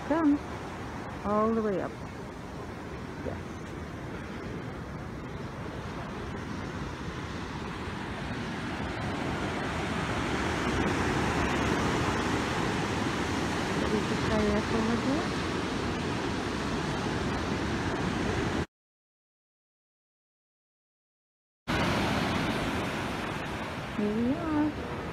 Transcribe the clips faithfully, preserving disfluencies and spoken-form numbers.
come all the way up. Yes. There is a kayak over there. Here we are.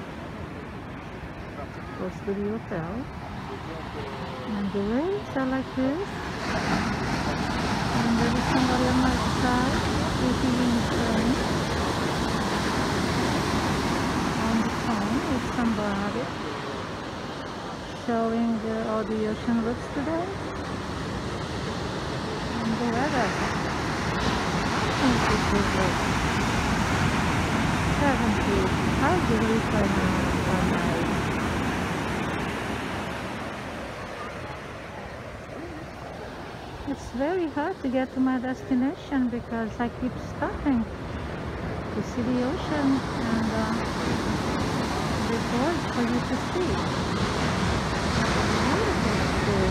Close to the hotel. And the waves are like this. And there is somebody on my side speaking in French on the phone with somebody, showing uh, how the ocean looks today and the weather. I think this is like seventy-five degrees right now on night. It's very hard to get to my destination because I keep stopping to see the ocean and uh, the board for you to see. Beautiful day.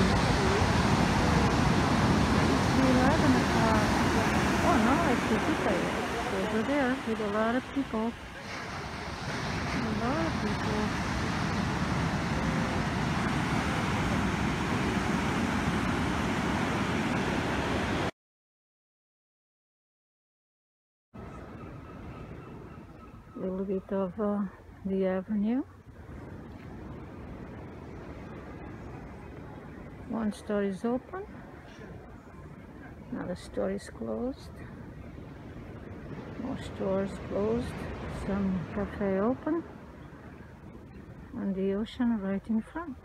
It's eleven o'clock. Oh no, I see people over there with a lot of people. A lot of people. A little bit of uh, the avenue. One store is open, another store is closed, more stores closed, some cafe open, and the ocean right in front.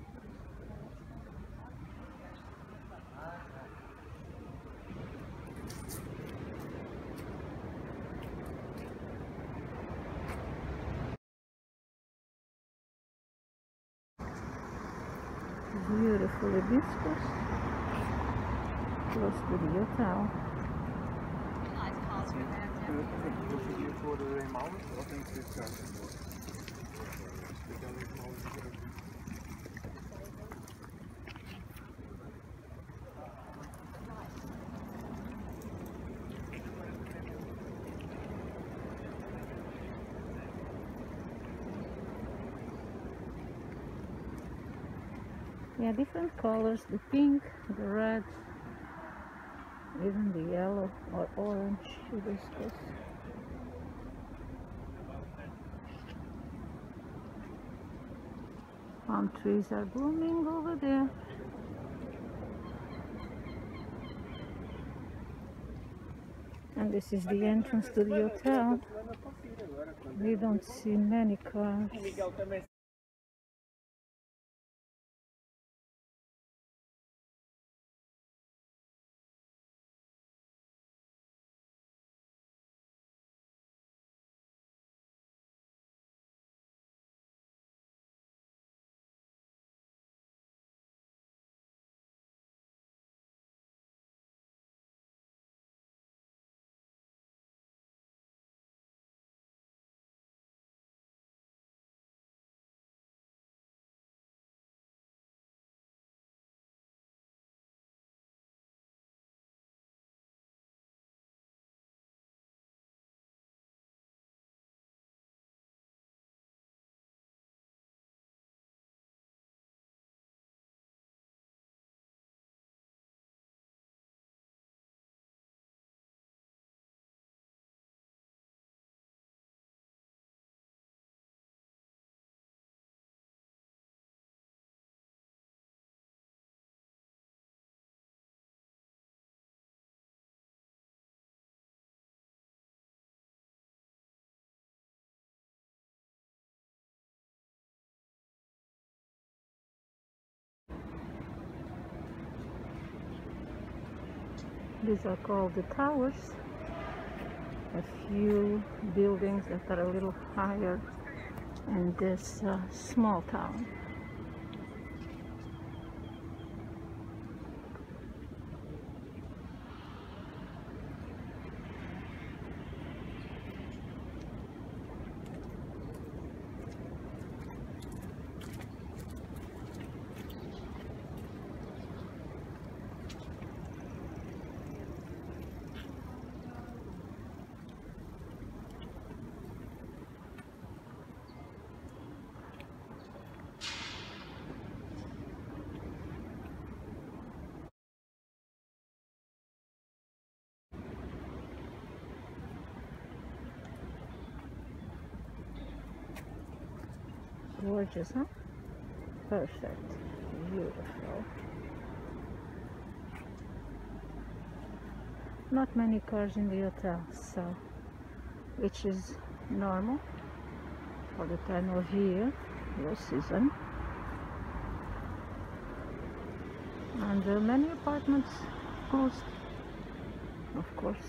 Beautiful hibiscus, close to the hotel. Yeah, different colors, the pink, the red, even the yellow or orange hibiscus. Palm trees are blooming over there. And this is the entrance to the hotel. We don't see many cars. These are called the towers. A few buildings that are a little higher in this uh, small town. Gorgeous, huh? Perfect. Beautiful. Not many cars in the hotel, so which is normal for the time of year, low season. And uh, many apartments closed, of course.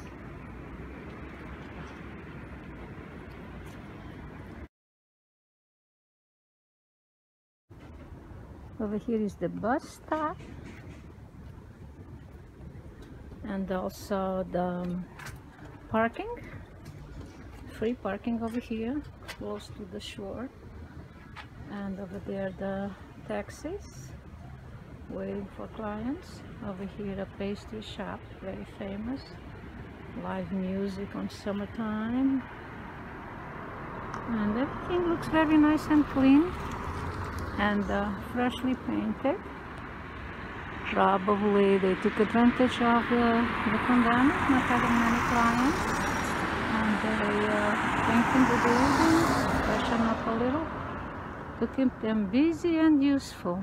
Over here is the bus stop, and also the um, parking, free parking over here, close to the shore. And over there the taxis waiting for clients. Over here a pastry shop, very famous, live music on summertime, and everything looks very nice and clean and uh, freshly painted. Probably they took advantage of the, the pandemic, not having many clients, and they uh, painted the building, freshen up a little to keep them busy and useful.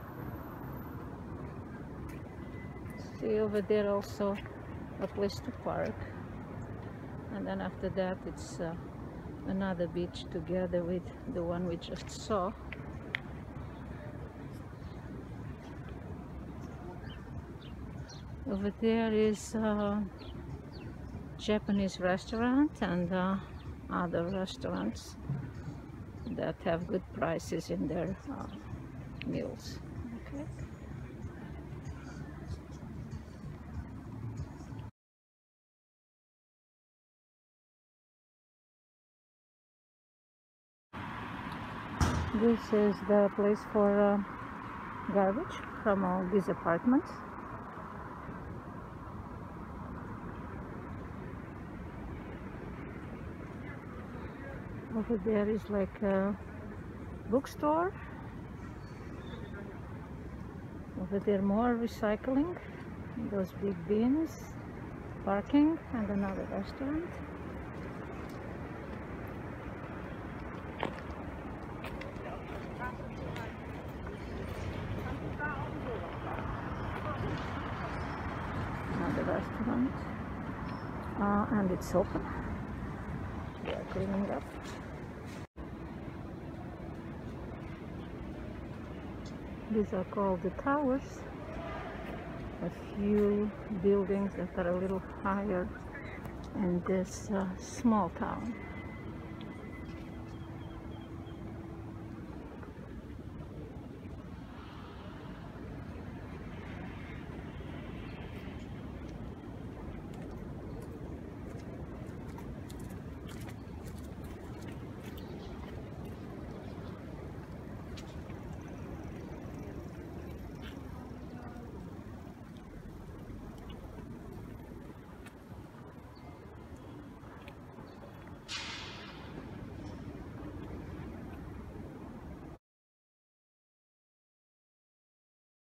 See over there also a place to park, and then after that it's uh, another beach together with the one we just saw. Over there is a Japanese restaurant and uh, other restaurants that have good prices in their uh, meals. Okay. This is the place for uh, garbage from all these apartments. Over there is like a bookstore. Over there more recycling, those big bins, parking, and another restaurant. Another restaurant, uh, and it's open. They are cleaning up. These are called the towers. A few buildings that are a little higher in this uh, small town.